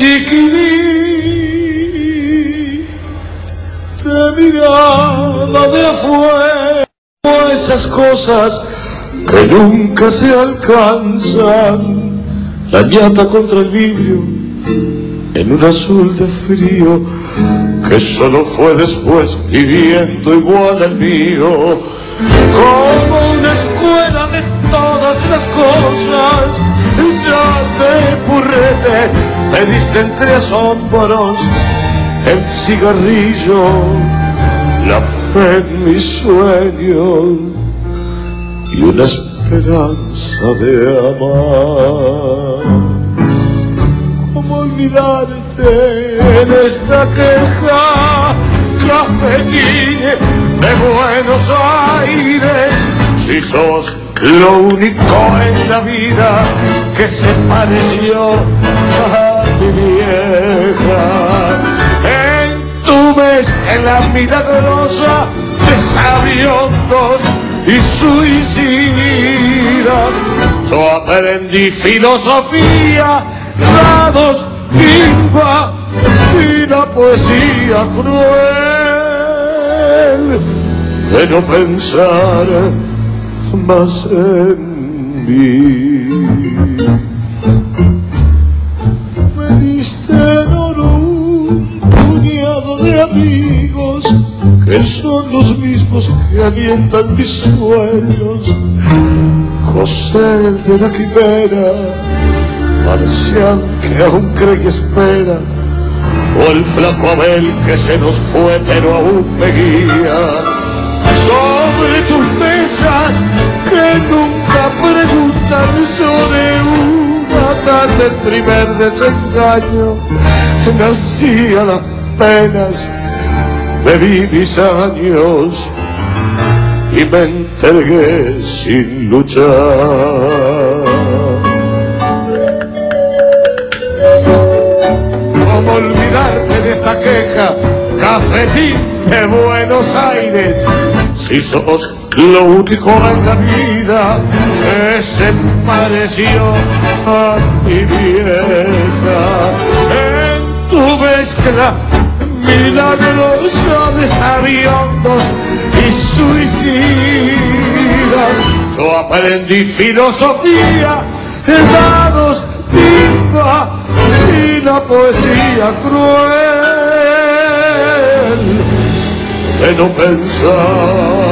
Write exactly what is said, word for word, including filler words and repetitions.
chiquilín, te miraba de afuera, esas cosas que nunca se alcanzan, la ñata contra el vidrio, en un azul de frío, que solo fue después viviendo igual al mío, como una escuela de todas las cosas, ya de purrete me diste entre asombros el cigarrillo, la fe en mis sueños y una esperanza de amar. ¿Cómo olvidarte en esta queja, cafetín de Buenos Aires, si sos lo único en la vida que se pareció a mi vieja? En tu mezcla milagrosa de sabiondos y suicidas, yo aprendí filosofía, dados, timba y la poesía cruel de no pensar más en mí. Me diste en oro un puñado de amigos que son los mismos que alientan mis sueños. José el de la quimera, Marcial que aún cree y espera, o el flaco Abel que se nos fue pero aún me guía. Sobre tus mesas que nunca preguntan, sobre una tarde el primer desengaño, nací a las penas, bebí mis años y me entregué sin luchar. ¿Cómo olvidarte de esta queja, cafetín de Buenos Aires, si sos lo único en la vida que se pareció a mi vieja? En tu mezcla milagrosa de sabiondos y suicidas, yo aprendí filosofía, dados, timba y la poesía cruel de no pensar